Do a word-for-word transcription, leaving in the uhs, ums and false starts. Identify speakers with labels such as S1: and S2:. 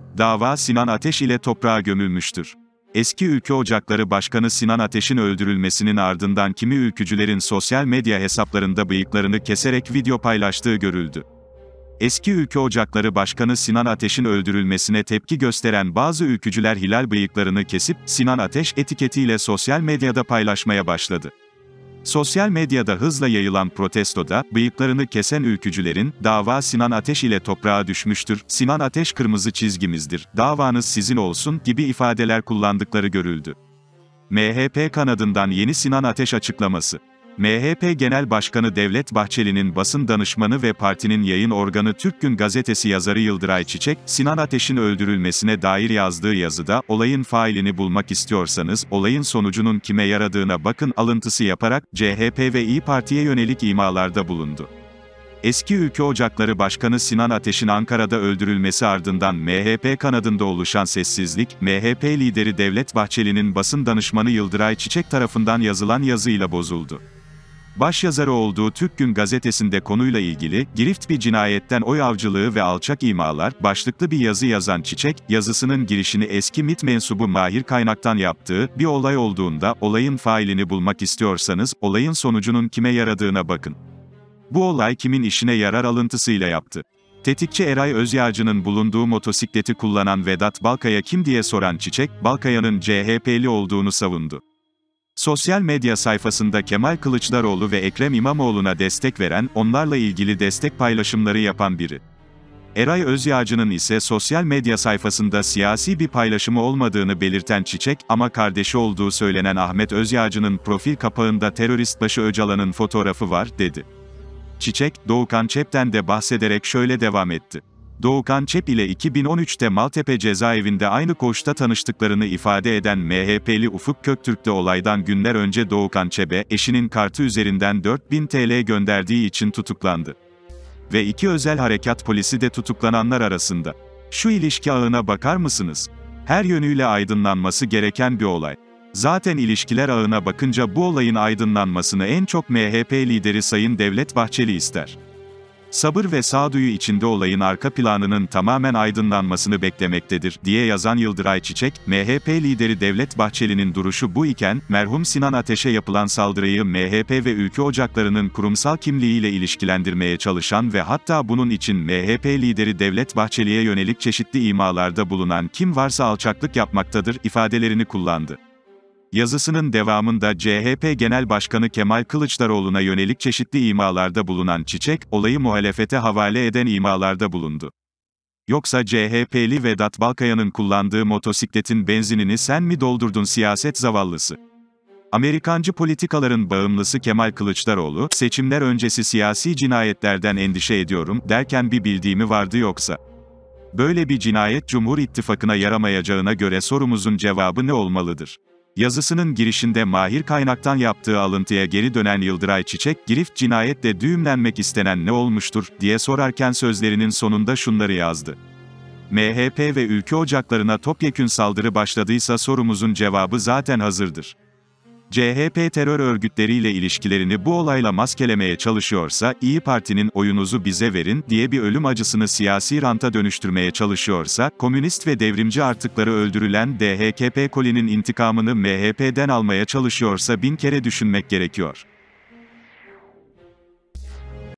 S1: Dava Sinan Ateş ile toprağa gömülmüştür. Eski Ülke Ocakları Başkanı Sinan Ateş'in öldürülmesinin ardından kimi ülkücülerin sosyal medya hesaplarında bıyıklarını keserek video paylaştığı görüldü. Eski Ülke Ocakları Başkanı Sinan Ateş'in öldürülmesine tepki gösteren bazı ülkücüler hilal bıyıklarını kesip, Sinan Ateş etiketiyle sosyal medyada paylaşmaya başladı. Sosyal medyada hızla yayılan protestoda, bıyıklarını kesen ülkücülerin, "Dava Sinan Ateş ile toprağa düşmüştür, Sinan Ateş kırmızı çizgimizdir, davanız sizin olsun" gibi ifadeler kullandıkları görüldü. M H P kanadından yeni Sinan Ateş açıklaması. M H P Genel Başkanı Devlet Bahçeli'nin basın danışmanı ve partinin yayın organı Türk Gün Gazetesi yazarı Yıldıray Çiçek, Sinan Ateş'in öldürülmesine dair yazdığı yazıda, "Olayın failini bulmak istiyorsanız, olayın sonucunun kime yaradığına bakın" alıntısı yaparak, C H P ve İYİ Parti'ye yönelik imalarda bulundu. Eski Ülke Ocakları Başkanı Sinan Ateş'in Ankara'da öldürülmesi ardından M H P kanadında oluşan sessizlik, M H P lideri Devlet Bahçeli'nin basın danışmanı Yıldıray Çiçek tarafından yazılan yazıyla bozuldu. Başyazarı olduğu Türk Gün Gazetesi'nde konuyla ilgili, "Girift bir cinayetten oy avcılığı ve alçak imalar" başlıklı bir yazı yazan Çiçek, yazısının girişini eski MİT mensubu Mahir Kaynak'tan yaptığı, "Bir olay olduğunda, olayın failini bulmak istiyorsanız, olayın sonucunun kime yaradığına bakın. Bu olay kimin işine yarar" alıntısıyla yaptı. Tetikçi Eray Özyağcı'nın bulunduğu motosikleti kullanan Vedat Balkaya kim diye soran Çiçek, Balkaya'nın C H P'li olduğunu savundu. Sosyal medya sayfasında Kemal Kılıçdaroğlu ve Ekrem İmamoğlu'na destek veren, onlarla ilgili destek paylaşımları yapan biri. Eray Özyağcı'nın ise sosyal medya sayfasında siyasi bir paylaşımı olmadığını belirten Çiçek, ama kardeşi olduğu söylenen Ahmet Özyağcı'nın profil kapağında teröristbaşı Öcalan'ın fotoğrafı var, dedi. Çiçek, Doğukan Çep'ten de bahsederek şöyle devam etti. Doğukan Çep ile iki bin on üçte Maltepe cezaevinde aynı koğuşta tanıştıklarını ifade eden M H P'li Ufuk Köktürk de olaydan günler önce Doğukan Çep'e, eşinin kartı üzerinden dört bin TL gönderdiği için tutuklandı. Ve iki özel harekat polisi de tutuklananlar arasında. Şu ilişki ağına bakar mısınız? Her yönüyle aydınlanması gereken bir olay. Zaten ilişkiler ağına bakınca bu olayın aydınlanmasını en çok M H P lideri Sayın Devlet Bahçeli ister. Sabır ve sağduyu içinde olayın arka planının tamamen aydınlanmasını beklemektedir, diye yazan Yıldıray Çiçek, M H P lideri Devlet Bahçeli'nin duruşu bu iken, merhum Sinan Ateş'e yapılan saldırıyı M H P ve Ülke Ocakları'nın kurumsal kimliğiyle ilişkilendirmeye çalışan ve hatta bunun için M H P lideri Devlet Bahçeli'ye yönelik çeşitli imalarda bulunan kim varsa alçaklık yapmaktadır ifadelerini kullandı. Yazısının devamında C H P Genel Başkanı Kemal Kılıçdaroğlu'na yönelik çeşitli imalarda bulunan Çiçek, olayı muhalefete havale eden imalarda bulundu. "Yoksa C H P'li Vedat Balkaya'nın kullandığı motosikletin benzinini sen mi doldurdun siyaset zavallısı?" Amerikancı politikaların bağımlısı Kemal Kılıçdaroğlu, "Seçimler öncesi siyasi cinayetlerden endişe ediyorum" derken bir bildiğimi vardı yoksa? Böyle bir cinayet Cumhur İttifakı'na yaramayacağına göre sorumuzun cevabı ne olmalıdır? Yazısının girişinde Mahir Kaynak'tan yaptığı alıntıya geri dönen Yıldıray Çiçek, "Girift cinayetle düğümlenmek istenen ne olmuştur?" diye sorarken sözlerinin sonunda şunları yazdı. M H P ve Ülke Ocakları'na topyekün saldırı başladıysa sorumuzun cevabı zaten hazırdır. C H P terör örgütleriyle ilişkilerini bu olayla maskelemeye çalışıyorsa, İYİ Parti'nin "oyunuzu bize verin" diye bir ölüm acısını siyasi ranta dönüştürmeye çalışıyorsa, komünist ve devrimci artıkları öldürülen D H K P kolinin intikamını M H P'den almaya çalışıyorsa bin kere düşünmek gerekiyor.